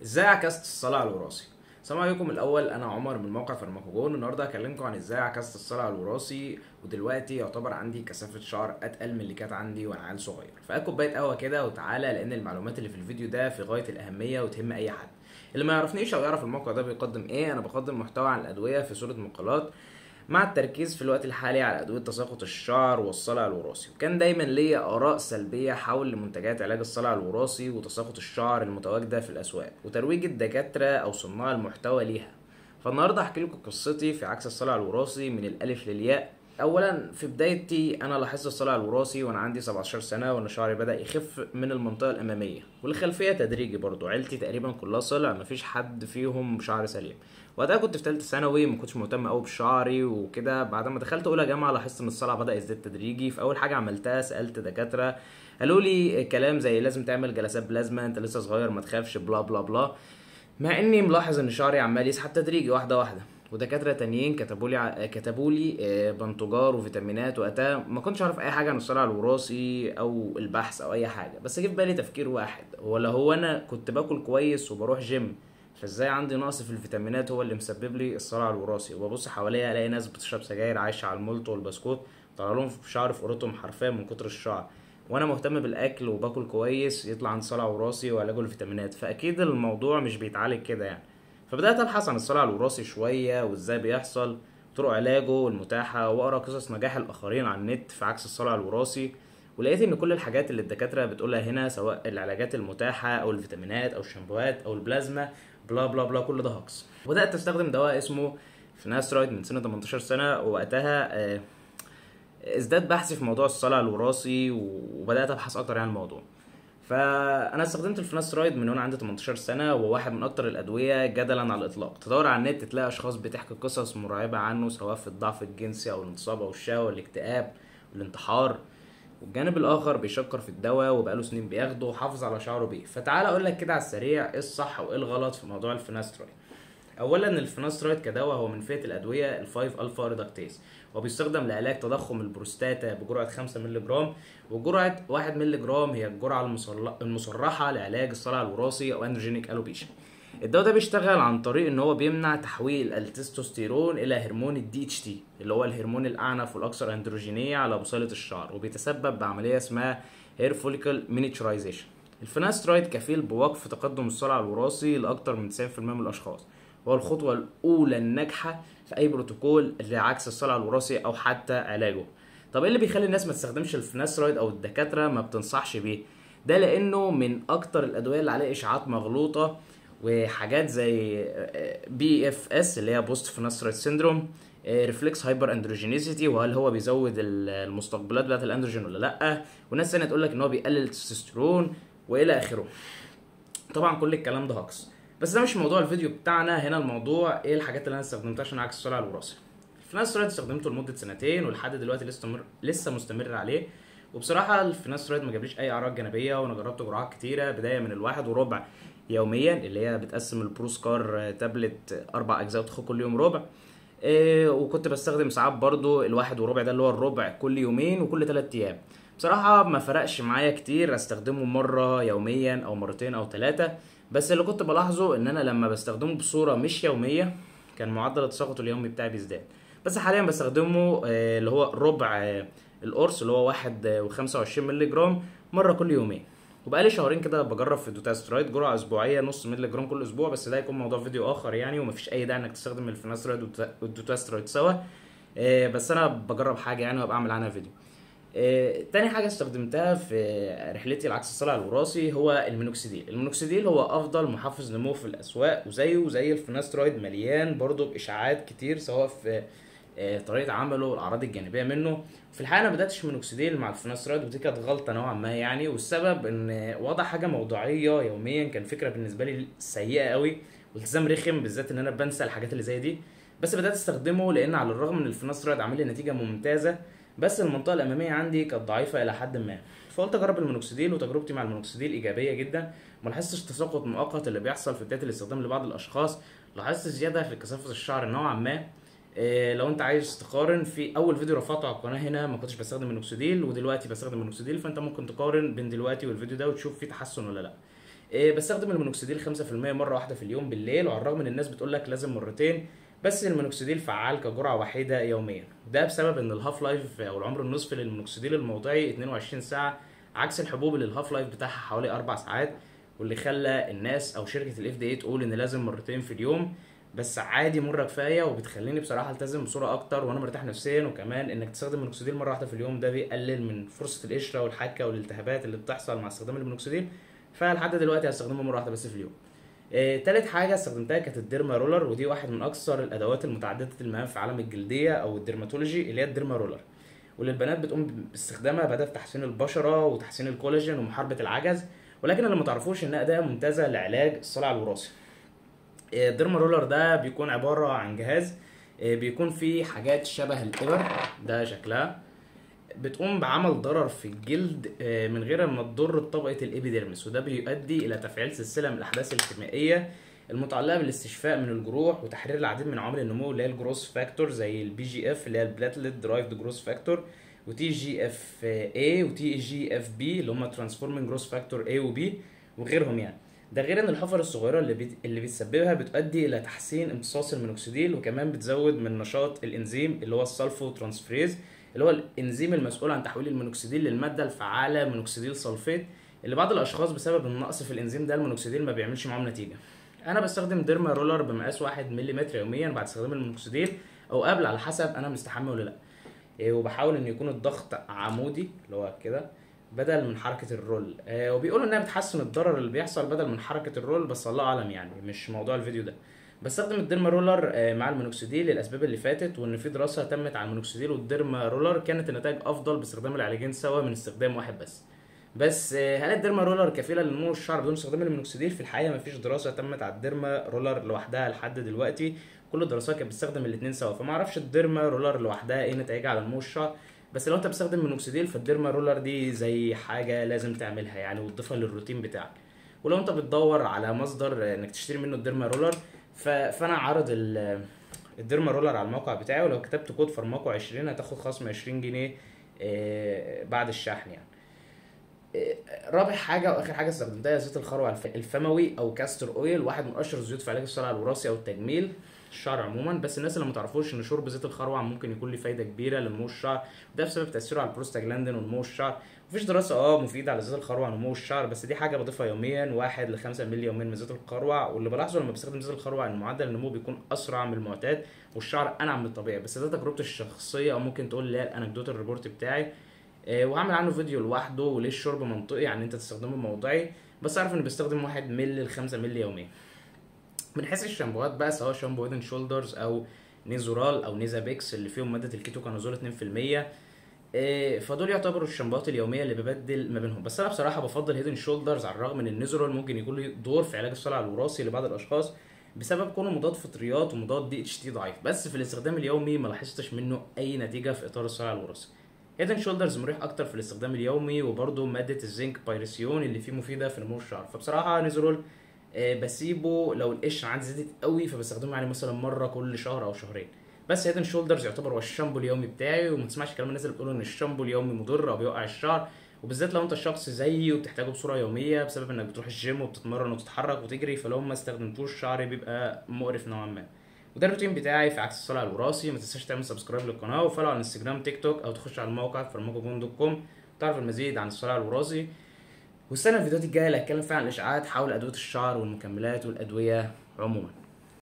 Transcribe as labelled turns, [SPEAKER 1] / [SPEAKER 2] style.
[SPEAKER 1] ازاي عكست الصلع الوراثي؟ السلام عليكم. الاول انا عمر من موقع فارماكوجون. النهارده هكلمكم عن ازاي عكست الصلع الوراثي، ودلوقتي يعتبر عندي كثافه شعر اتقل من اللي كانت عندي وانا عيل صغير. فهات كوبايه قهوه كده وتعالى، لان المعلومات اللي في الفيديو ده في غايه الاهميه وتهم اي حد. اللي ما يعرفنيش او يعرف الموقع ده بيقدم ايه، انا بقدم محتوى عن الادويه في صوره مقالات، مع التركيز في الوقت الحالي على أدوية تساقط الشعر والصلع الوراثي. وكان دايما ليا آراء سلبية حول منتجات علاج الصلع الوراثي وتساقط الشعر المتواجدة في الأسواق وترويج الدكاترة أو صناع المحتوى ليها. فالنهاردة هحكي لكم قصتي في عكس الصلع الوراثي من الألف للياء. اولا، في بدايتي انا لاحظت الصلع الوراثي وانا عندي 17 سنه، وان شعري بدا يخف من المنطقه الاماميه والخلفيه تدريجي. برضو عيلتي تقريبا كلها صلع، مفيش حد فيهم شعر سليم. وقتها كنت في ثالثه ثانوي، ما كنتش مهتم قوي بشعري وكده. بعد ما دخلت اولى جامعه لاحظت ان الصلع بدا يزداد تدريجي. في اول حاجه عملتها سالت دكاتره، قالوا لي كلام زي لازم تعمل جلسات بلازما، انت لسه صغير ما تخافش، بلا بلا بلا. مع اني ملاحظ ان شعري عمال يسحب تدريجي واحده واحده. ودكاتره تانيين كتبوا لي بنتوجار وفيتامينات. وقتها ما كنتش اعرف اي حاجه عن الصلع الوراثي او البحث او اي حاجه، بس جه في بالي تفكير واحد، هو انا كنت باكل كويس وبروح جيم، فازاي عندي نقص في الفيتامينات هو اللي مسبب لي الصلع الوراثي؟ وببص حواليا الاقي ناس بتشرب سجاير عايشه على المولتو والبسكوت، طلع لهم في شعر في قرتهم حرفيا من كتر الشعر، وانا مهتم بالاكل وباكل كويس يطلع عندي صلع وراثي وعلاجه الفيتامينات. فاكيد الموضوع مش بيتعالج كده يعني. فبدات ابحث عن الصلع الوراثي شويه وازاي بيحصل، طرق علاجه المتاحه، واقرا قصص نجاح الاخرين على النت في عكس الصلع الوراثي. ولقيت ان كل الحاجات اللي الدكاتره بتقولها هنا، سواء العلاجات المتاحه او الفيتامينات او الشامبوهات او البلازما، بلا بلا بلا، كل ده هكس. بدات استخدم دواء اسمه فيناسترويد من سنه 18 سنه. ووقتها ازداد بحثي في موضوع الصلع الوراثي وبدات ابحث اكتر عن الموضوع. فانا استخدمت الفيناسترويد من وانا عندي 18 سنه، وهو واحد من اكتر الادويه جدلا على الاطلاق. تدور على النت تلاقي اشخاص بتحكي قصص مرعبه عنه، سواء في الضعف الجنسي او الانتصاب او الشهوه والاكتئاب والانتحار. والجانب الاخر بيشكر في الدواء وبقاله سنين بياخده وحافظ على شعره بيه. فتعال اقول لك كده على السريع ايه الصح وايه الغلط في موضوع الفيناسترويد. اولا، الفيناسترويد كدواء هو من فئه الادويه ال5 الفا ريدكتيز، وبيستخدم لعلاج تضخم البروستاتا بجرعه 5 مللي جرام، وجرعه 1 مللي جرام هي الجرعه المصرحه لعلاج الصلع الوراثي او اندروجينيك الوبيشن. الدواء ده بيشتغل عن طريق ان هو بيمنع تحويل التستوستيرون الى هرمون الدي اتش تي، اللي هو الهرمون الاعنف والاكثر اندروجينيه على بصيله الشعر، وبيتسبب بعمليه اسمها هير فوليكل مينيتشرايزيشن. الفيناسترويد كفيل بوقف تقدم الصلع الوراثي لاكثر من 90% من الاشخاص، وهو الخطوة الأولى الناجحة في أي بروتوكول لعكس الصلع الوراثي أو حتى علاجه. طب إيه اللي بيخلي الناس ما تستخدمش الفيناسترويد أو الدكاترة ما بتنصحش بيه؟ ده لأنه من أكتر الأدوية اللي عليه إشاعات مغلوطة، وحاجات زي بي اف اس اللي هي بوست فيناسترويد سيندروم، ريفلكس هايبر اندروجينيسيتي، وهل هو بيزود المستقبلات بتاعت الاندروجين ولا لا، وناس ثانيه تقول لك ان هو بيقلل التستوستيرون والى اخره. طبعا كل الكلام ده هكس، بس ده مش موضوع الفيديو بتاعنا. هنا الموضوع ايه الحاجات اللي انا استخدمتها عشان اعكس الصلع الوراثي. الفيناسترويد استخدمته لمده سنتين، ولحد دلوقتي لسه مستمر عليه. وبصراحه الفيناسترويد ما جابليش اي اعراض جانبيه، وانا جربت جرعات كتيره، بدايه من الواحد وربع يوميا، اللي هي بتقسم البروسكار تابلت 4 اجزاء وتاخد كل يوم ربع. وكنت بستخدم ساعات برضو الواحد وربع ده اللي هو الربع كل يومين وكل 3 ايام. بصراحة ما فرقش معايا كتير، استخدمه مرة يوميا او مرتين او 3. بس اللي كنت بلاحظه ان انا لما بستخدمه بصورة مش يومية كان معدل التساقط اليومي بتاعي بيزداد. بس حاليا بستخدمه اللي هو ربع القرص اللي هو 1.25 مللي جرام مرة كل يومين. وبقالي شهرين كده بجرب في الدوتاسترويد جرعه اسبوعيه نص مللي جرام كل اسبوع، بس ده هيكون موضوع فيديو اخر يعني، ومفيش اي داعي انك تستخدم الفيناسترويد والدوتاسترويد سوا. بس انا بجرب حاجه يعني وابقى اعمل عنها فيديو. تاني حاجه استخدمتها في رحلتي لعكس الصلع الوراثي هو المينوكسيديل. المينوكسيديل هو افضل محفز نمو في الاسواق، وزيه زي الفيناسترويد مليان برضو باشاعات كتير، سواء في طريقه عمله والاعراض الجانبيه منه. في الحقيقه انا بداتش مينوكسيديل مع الفيناسترويد، ودي كانت غلطه نوعا ما يعني. والسبب ان وضع حاجه موضوعيه يوميا كان فكره بالنسبه لي سيئه قوي، والتزام رخم، بالذات ان انا بنسى الحاجات اللي زي دي. بس بدات استخدمه لان على الرغم ان الفيناسترويد عامل لي نتيجه ممتازه، بس المنطقه الاماميه عندي كانت ضعيفه الى حد ما. فقلت اجرب المينوكسيديل، وتجربتي مع المينوكسيديل ايجابيه جدا. ما لاحظتش تساقط مؤقت اللي بيحصل في بدايه الاستخدام لبعض الاشخاص. لاحظت زياده في كثافه الشعر نوعا ما. لو انت عايز تقارن، في اول فيديو رفعته على القناه هنا ما كنتش بستخدم مينوكسيديل، ودلوقتي بستخدم مينوكسيديل، فانت ممكن تقارن بين دلوقتي والفيديو ده وتشوف في تحسن ولا لا. بستخدم المينوكسيديل 5% مره واحده في اليوم بالليل، وعلى الرغم ان الناس بتقول لك لازم مرتين، بس المينوكسيديل فعال كجرعه وحيده يوميا. ده بسبب ان الهاف لايف او العمر النصفي للمينوكسيديل الموضعي 22 ساعه، عكس الحبوب اللي الهاف لايف بتاعها حوالي 4 ساعات، واللي خلى الناس او شركه الاف دي اي تقول ان لازم مرتين في اليوم. بس عادي مره كفايه، وبتخليني بصراحه التزم بصوره اكتر وانا مرتاح نفسيا. وكمان انك تستخدم مينوكسيديل مره واحده في اليوم ده بيقلل من فرصه القشره والحكه والالتهابات اللي بتحصل مع استخدام المينوكسيديل. فلحد دلوقتي هستخدمه مره واحده بس في اليوم. تالت حاجه استخدمتها كانت الديرما رولر، ودي واحد من اكثر الادوات المتعدده المهام في عالم الجلديه او الديرماتولوجي، اللي هي الديرما رولر، واللي البنات بتقوم باستخدامها بدل تحسين البشره وتحسين الكولاجين ومحاربه العجز. ولكن اللي ما تعرفوش انها اداه ممتازه لعلاج الصلع الوراثي. الديرما رولر ده بيكون عباره عن جهاز بيكون فيه حاجات شبه الابر، ده شكلها بتقوم بعمل ضرر في الجلد من غير ما تضر بطبقه الابيديرمس، وده بيؤدي الى تفعيل سلسله من الاحداث الكيميائيه المتعلقه بالاستشفاء من الجروح وتحرير العديد من عوامل النمو اللي هي الجروس فاكتور، زي البي جي اف اللي هي البلاتلت درايفد جروس فاكتور، وتي جي اف اي وتي جي اف بي اللي هم ترانسفورمينج جروس فاكتور اي وبي وغيرهم يعني. ده غير ان الحفر الصغيره اللي بتسببها بتؤدي الى تحسين امتصاص المينوكسيديل، وكمان بتزود من نشاط الانزيم اللي هو السلفو ترانسفريز، اللي هو الانزيم المسؤول عن تحويل المينوكسيديل للماده الفعاله مينوكسيديل سلفيت، اللي بعض الاشخاص بسبب النقص في الانزيم ده المينوكسيديل ما بيعملش معاهم نتيجه. انا بستخدم ديرما رولر بمقاس 1 ملم يوميا بعد استخدام المينوكسيديل او قبل، على حسب انا مستحمل ولا لا. وبحاول ان يكون الضغط عمودي اللي هو كده بدل من حركه الرول. وبيقولوا انها بتحسن الضرر اللي بيحصل بدل من حركه الرول، بس الله اعلم يعني مش موضوع الفيديو ده. بستخدم الديرما رولر مع المينوكسيديل للاسباب اللي فاتت، وان في دراسه تمت على المينوكسيديل والديرما رولر كانت النتائج افضل باستخدام العلاجين سوا من استخدام واحد بس هل الديرما رولر كفيله لنمو الشعر بدون استخدام المينوكسيديل؟ في الحقيقه مفيش دراسه تمت على الديرما رولر لوحدها لحد دلوقتي، كل الدراسات كانت بتستخدم الاثنين سوا، فما اعرفش الديرما رولر لوحدها ايه نتائجها على نمو الشعر. بس لو انت بتستخدم مينوكسيديل فالديرما رولر دي زي حاجه لازم تعملها يعني، وتضيفها للروتين بتاعك. ولو انت بتدور على مصدر انك تشتري منه الديرما رولر، فانا عارض الديرما رولر على الموقع بتاعي، ولو كتبت كود فارماكو 20 هتاخد خصم 20 جنيه بعد الشحن يعني. رابع حاجه واخر حاجه استخدمتها زيت الخروع الفموي او كاستر اويل، واحد من اشهر الزيوت في علاج الصلع الوراثي او التجميل الشعر عموما. بس الناس اللي ما تعرفوش ان شرب زيت الخروع ممكن يكون له فايده كبيره لنمو الشعر، وده بسبب تاثيره على البروستاجلاندين ونمو الشعر. مفيش دراسه مفيده على زيت الخروع ونمو الشعر، بس دي حاجه بضيفها يوميا 1 ل 5 مللي يوميا من زيت الخروع. واللي بلاحظه لما بستخدم زيت الخروع ان معدل النمو بيكون اسرع من المعتاد والشعر انعم من الطبيعي. بس ده تجربتي الشخصيه، او ممكن تقول اللي هي الانكدوت الريبورت بتاعي، وهعمل عنه فيديو لوحده وليه الشرب منطقي يعني انت تستخدمه موضعي. بس اعرف اني بستخدم 1 مللي ل 5 مللي يوميا. من حيث الشامبوهات بقى، سواء شامبو هيدن شولدرز او نيزورال او نيزا بيكس اللي فيهم ماده الكيتوكانازول 2%، فدول يعتبروا الشامبوهات اليوميه اللي ببدل ما بينهم. بس انا بصراحه بفضل هيدن شولدرز على الرغم ان النيزورال ممكن يكون له دور في علاج الصلع الوراثي لبعض الاشخاص بسبب كونه مضاد فطريات ومضاد دي اتش تي ضعيف، بس في الاستخدام اليومي ما لاحظتش منه اي نتيجه في اطار الصلع الوراثي. هيدن شولدرز مريح اكتر في الاستخدام اليومي، وبرده ماده الزنك بايرسيون اللي فيه مفيده في نمو الشعر. فبصراحه نيزورال بسيبه لو القشره عندي زادت قوي، فبستخدمه يعني مثلا مره كل شهر او شهرين. بس هيدن شولدرز يعتبر هو الشامبو اليومي بتاعي. وما تسمعش كلام الناس اللي بتقول ان الشامبو اليومي مضر او بيوقع الشعر، وبالذات لو انت شخص زيي وبتحتاجه بصوره يوميه بسبب انك بتروح الجيم وبتتمرن وتتحرك وتجري، فلو ما استخدمتوش شعري بيبقى مقرف نوعا ما. وده الروتين بتاعي في عكس الصلع الوراثي. ما تنساش تعمل سبسكرايب للقناه وفولو على انستجرام تيك توك، او تخش على الموقع farmacogon.com تعرف المزيد عن الصلع الوراثي. واستنى الفيديوهات الجايه اللي هتكلم فيها عن الاشعاعات حول ادويه الشعر والمكملات والادويه عموما.